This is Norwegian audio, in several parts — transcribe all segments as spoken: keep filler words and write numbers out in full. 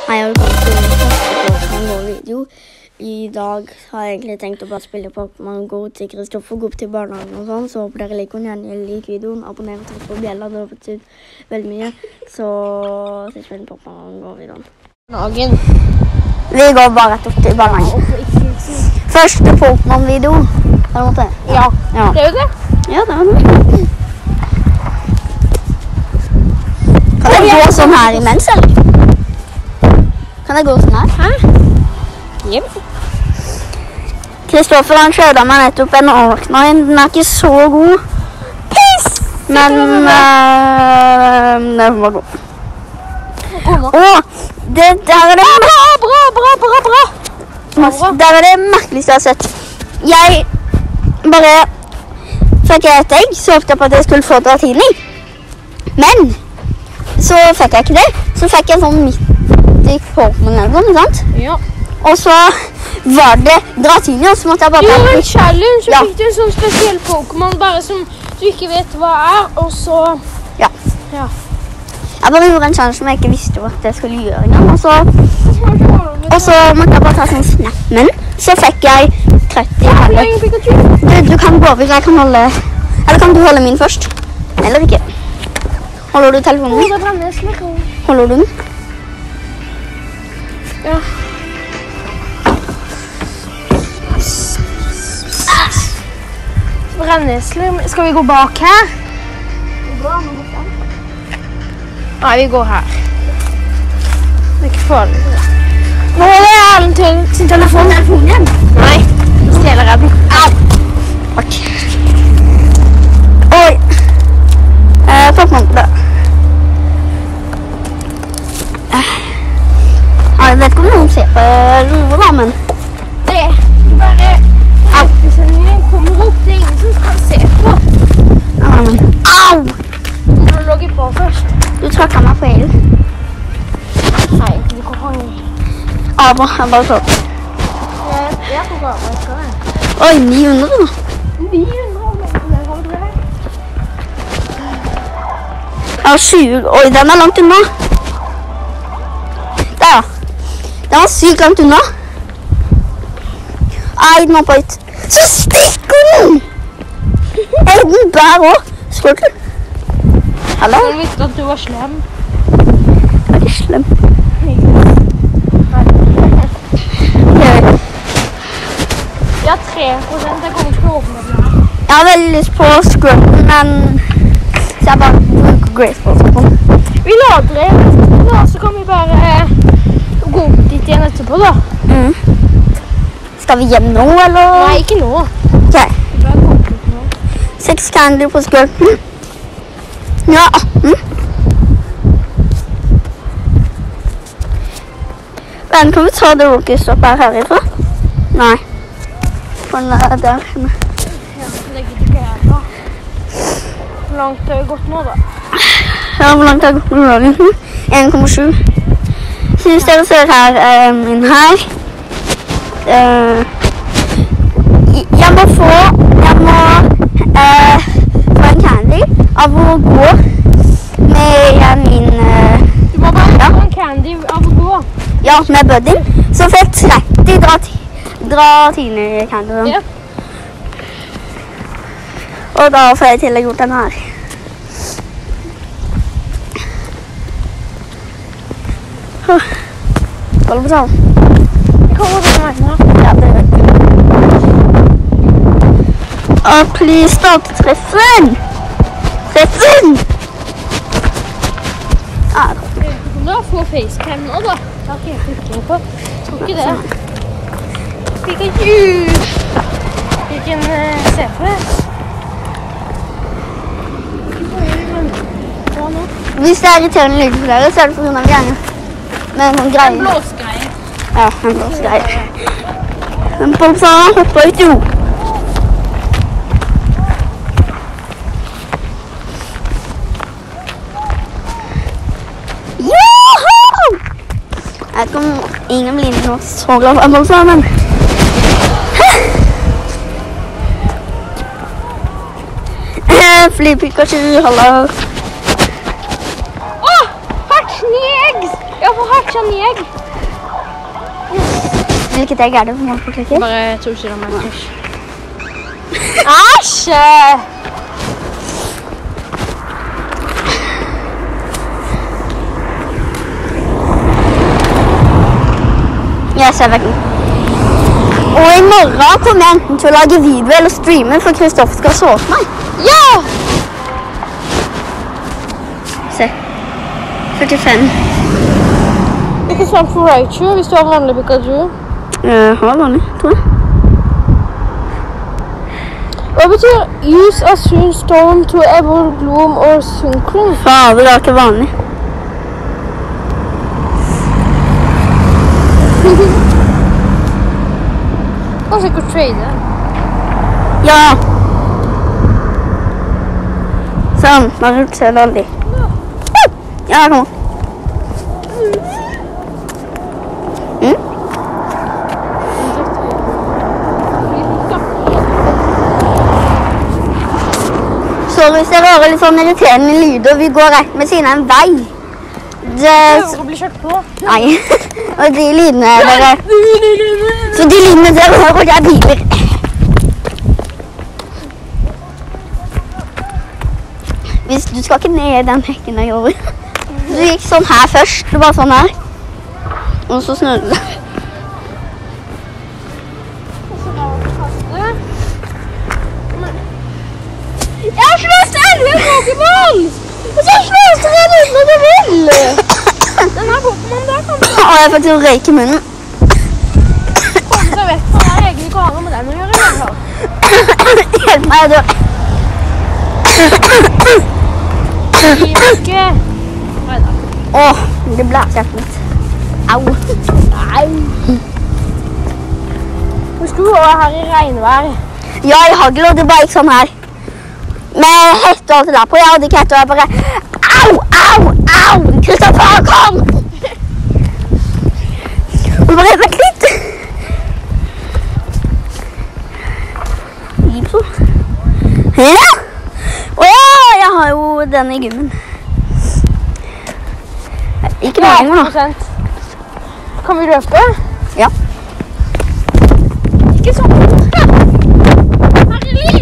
Hei, og velkommen til min første Pokémon Go-video. I dag har jeg egentlig tenkt å bare spille Pokémon Go til Kristoffer, gå opp til barnehagen og sånn, så håper dere liker den, gjerne liker videoen, abonner og trykk på bjella, det har betydd veldig mye, så ses vi med Pokémon Go-videoen. Barnehagen. Vi går bare rett opp til barnehagen. Første Pokémon-video, er det måte? Ja. Ja, Det er jo det. ja det var det. Kan jeg gå sånn her imens, eller? Kan jeg gå sånn her? Hæ? Hjem. Kristoffer han kjører meg nettopp en Arcanine. Den er ikke så god. Piss! Men øh, den var god. Åh, det der er det Bra, bra, bra, bra, bra. bra. Der er det merkeligste jeg har sett. Jeg bare fikk jeg et egg, så håpte jeg på at jeg skulle få Dratini. Men så fikk jeg ikke det. Så fikk jeg en sånn mythic Pokémon eller noe, sant? Ja. Og så var det Dratini, og så måtte jeg bare... Du gjorde en challenge, så Ja. fikk du en sånn spesiell Pokémon, bare som du ikke vet hva er, og så... Ja. Ja. Jeg bare gjorde en challenge som jeg ikke visste hva jeg skulle gjøre engang, og så, og så måtte jeg bare ta sånn snap, men så fikk jeg tretti Hvor heller. lenge Pikachu? Du, du kan gå over, jeg kan holde, eller kan du holde min først? Eller ikke? Holder du telefonen min? Det brenner slik. Holder du den? Ja. Brennesler. Skal vi gå bak her? Nei, vi går her. Det er ikke farlig. Nå holder jeg Erlend til sin telefon. Telefonen igjen? Nei, stjeler jeg den. Au! Ok. Oi. Eh, Pokémon på det. Eh. Ja, jeg vet ikke om noen ser på roer da, men... Det er bare... Au! Kommer opp, det er ingen som kan se på. Ja, men... Au! Du må logge på først. Du trakket meg på ilden. Nei, du kan ha en... Ja, bra. Jeg bare så. Jeg, jeg får bare hva jeg skal være. Oi, ni hundre da. ni hundre meter har du det. Jeg har tjue. Oi, den er langt unna. Der, ja. Den var sykt langt unna. Nei, den var på ut. Så stikker den! Er den bær også? Skål. Hallo? Jeg visste at du var slem. Jeg er ikke slem. Jeg har tre prosent. Jeg kommer ikke til å åpne den her. Jeg har veldig lyst på Scrubben, men... Så jeg bare bruker Graceful sånn. Vi lader det, da, så kan vi bare eh, gå opp dit igjen etterpå, da. Mm. Skal vi hjem nå, eller? Nei, ikke nå. Ok. Vi bare gå opp dit nå. Seks candy på Scrubben. Ja, atten. Men kan vi ta det Rookie-stopp her herifra? Nei. For den er der. Ja, det gidder ikke jeg da. Hvor langt har vi gått nå, da? Ja, hvor langt har jeg gått med dagen? en komma sju. Synes dere ser her, um, inn her. Uh, jeg må få, jeg må uh, få en candy av å gå med min, uh, Du må bare Ja. få en candy av å gå. ja, med budding. Så får jeg tretti Dratini candy. Ja. Og da får jeg til å gjort den her. Hold på sånn. Jeg kommer til meg nå. Ja, det vet jeg. Og please, start treffen! Treffen! Ja, Du kan da få facecam nå, da. Det har ikke jeg flyttet på. Tror ikke det. Pikachu! Hvilken uh, se på det. Hva nå? hvis det er irriterende lyd for dere, så er det på grunn av gjerne. Med en sånn En greie. blåsgreie. Ja, en blåsgreie. Men på sånn hopper ut jo. Joho! Jeg vet ikke om ingen blir nå så glad for en sånn, men... Fly Pikachu, hallo. Åh! Hatch ni eggs! Jeg får hatch kjenner jeg. Hvilket egg er det for målpåklikker? Bare to kilometer. Æsj! Jeg ser vekk. Og i morgen kommer jeg enten til å lage video eller streame, for Kristoffer skal sove meg. Ja! Se. førtifem. Ikke sant for Raichu hvis du har vanlig Pikachu. Jeg har vanlig, tror jeg. Hva betyr use a soon storm to ever bloom or synchron? Fader, det er ikke vanlig. Kanskje ikke å trade. Ja. Sånn, bare se Lolly. Ja, kom on. Mm? Sorry hvis jeg hører litt sånn irriterende lyder. Vi går rett med siden av en vei. Det... Å bli kjørt på. Nei. Og de lydene dere... Så de lydene dere hører, det er biler. Hvis du skal ikke ned i den hekken jeg gjorde. Du gikk sånn her først, du var sånn her. Og så snødde det. Jeg har slåst elleve Pokémon! Og så slåst jeg den ut når du vil! Den her Pokémon der kan du... Å, jeg faktisk røyk i munnen. Kom, så vet hva jeg egentlig ikke har med den å gjøre i hvert fall. Hjelp meg, jeg dør. Gi meg ikke. Neida. Åh, det blæser litt. Au. Nei. Husker du var her i regnvær? Ja, i hagl, og det bare gikk sånn her. Med hette og alt det der på. Jeg hadde ikke hette, og jeg bare... Au, au, au! Kristoffer, kom! Og bare, vent litt. Gikk så. Ja! Åh, jeg har jo den i gymmen. Ikke noe lenger nå. Kan vi løpe? Ja. Ikke sånn. Herlig!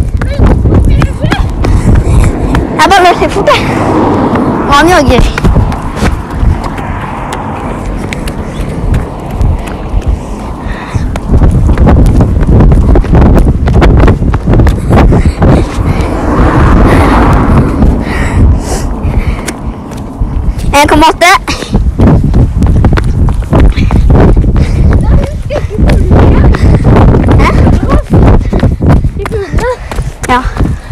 Jeg bare løper litt fort, jeg. Og han jogger. en komma åtte. Ja.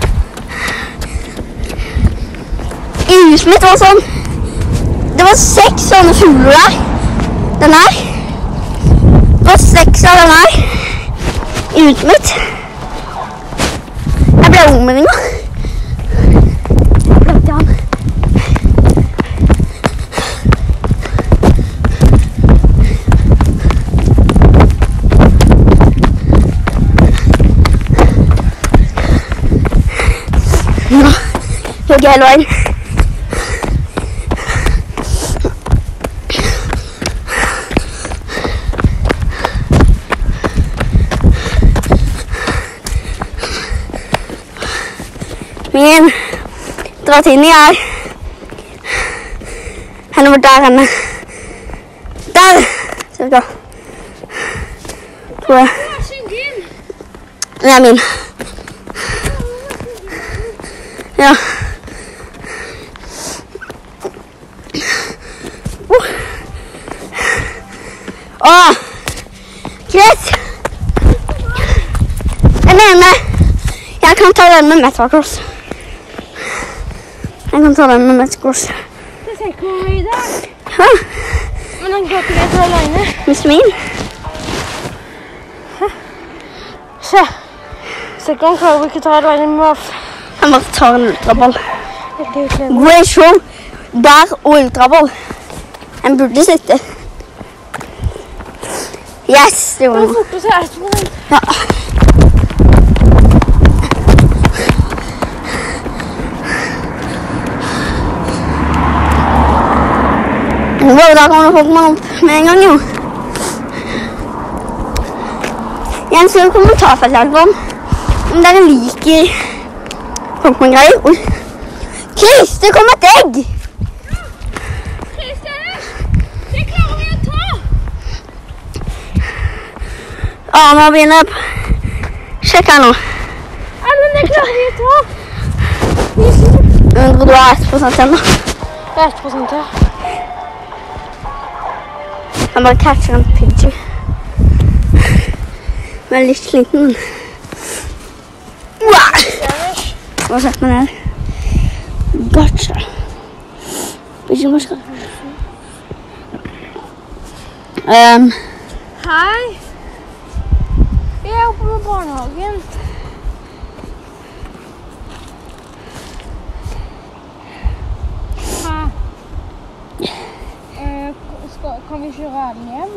I huset mitt var sånn, det var seks sånne fugler der. Den her. Det var seks av den her. I huset mitt. Jeg ble omringet. Jeg glemte han. Ja, jogger hele veien. Min dratinni er henne bort der henne. Der! Cirka. Tror jeg. Den er min. Ja. Uh. Åh! Greit! Jeg mener, jeg kan ta den med Metacross. Jeg kan ta den med Metacross. Det ser ikke hvor mye det er. Hæ? Men den går ikke det til alene. Mister min? Se. Se ikke han klarer ikke ta alene med oss. Jeg bare tar en ultraball. Great show. Der og ultraball. Han burde sitte. Yes, det var Det er noe. fort å se etter på den. Ja. Wow, da kommer folk meg opp med en gang, jo. Jeg skal kommentarfelt her på om dere liker Pokémon-greier. Oi. Chris, det kom et egg! Chris, det klarer vi å ta! Ja, nå begynner jeg. Sjekk her nå. Ja, men det klarer vi å ta. Jeg tror du har ett prosent igjen da. Det er ett prosent, ja. Jeg bare catcher en Pidgey. Jeg er litt sliten. Wow! Hva sett meg ned? Gotcha. Pidgey, hva skal jeg? Um, Hei. Vi er oppe med barnehagen. Hei. Eh, skal, kan vi kjøre Erlend hjem?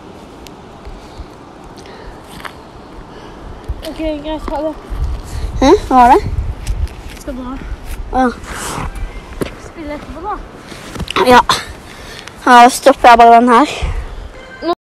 Ok, greit, ha det. Hæ? Hva var det? Skal dra. Ja. Spille etterpå da. Ja. Her stopper jeg bare den her.